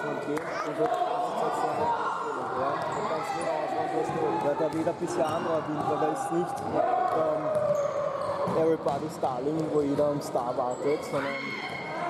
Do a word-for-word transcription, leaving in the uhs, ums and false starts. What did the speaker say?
gehen und wird ja, ganz genau, da weht ein bisschen anderer Wind, aber es ist nicht ähm, Everybody's Darling, wo jeder am Star wartet, sondern